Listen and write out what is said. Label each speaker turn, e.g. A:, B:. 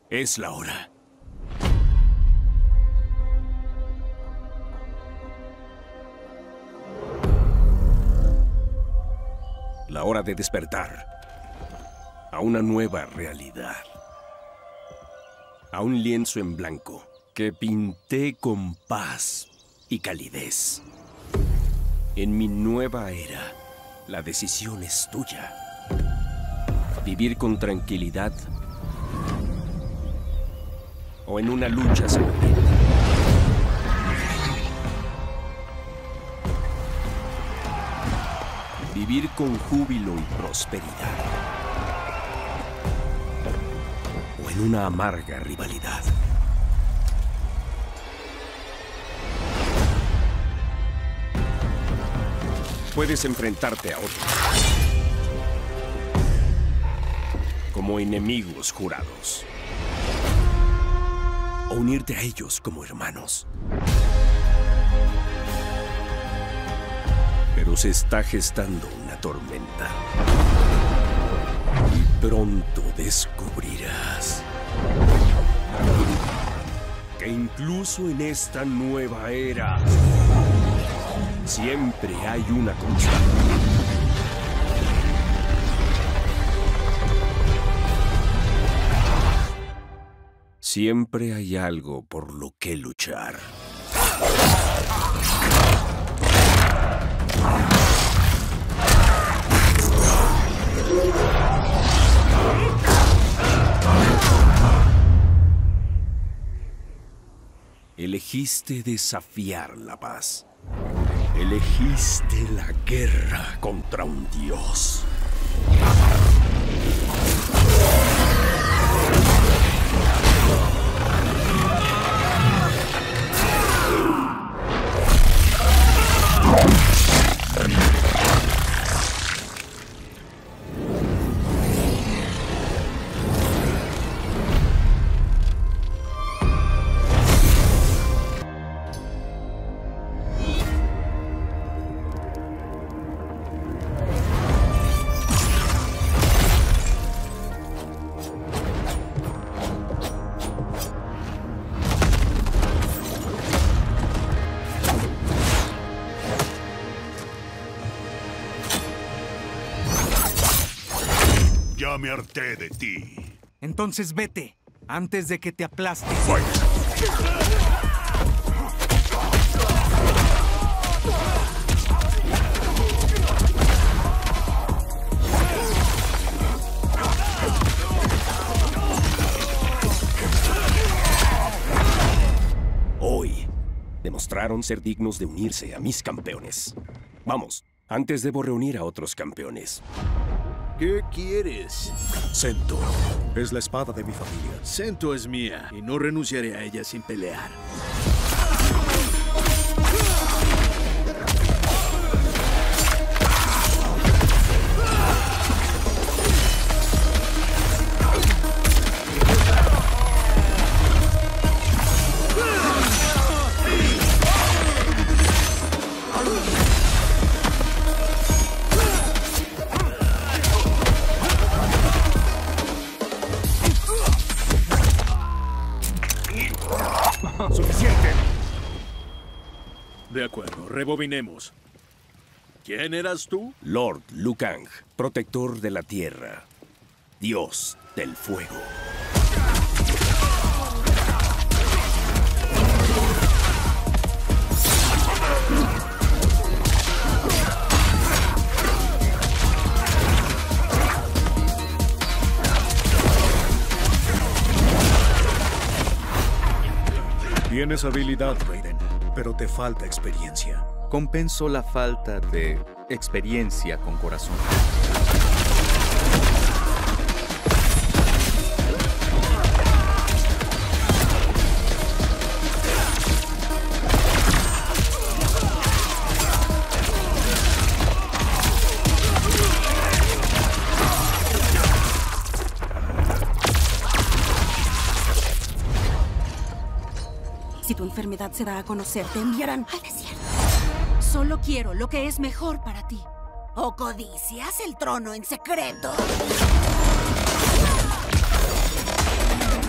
A: Es la hora. La hora de despertar a una nueva realidad. A un lienzo en blanco que pinté con paz y calidez. En mi nueva era, la decisión es tuya. Vivir con tranquilidad o en una lucha sangrienta. Vivir con júbilo y prosperidad o en una amarga rivalidad. Puedes enfrentarte a otros como enemigos jurados o unirte a ellos como hermanos. Pero se está gestando una tormenta y pronto descubrirás que incluso en esta nueva era siempre hay una constante. Siempre hay algo por lo que luchar. Elegiste desafiar la paz. Elegiste la guerra contra un dios.
B: Ya me harté de ti.
C: Entonces vete, antes de que te aplaste.
A: Hoy demostraron ser dignos de unirse a mis campeones. Vamos, antes debo reunir a otros campeones.
B: ¿Qué quieres?
D: Sento es la espada de mi familia.
B: Sento es mía y no renunciaré a ella sin pelear.
A: ¡Suficiente!
B: De acuerdo, rebobinemos. ¿Quién eras tú?
A: Lord Liu Kang, protector de la tierra, dios del fuego.
D: Tienes habilidad, Raiden, pero te falta experiencia.
E: Compenso la falta de experiencia con corazón.
F: Si tu enfermedad se da a conocer, te enviarán al desierto. Solo quiero lo que es mejor para ti. ¿O codicias el trono en secreto?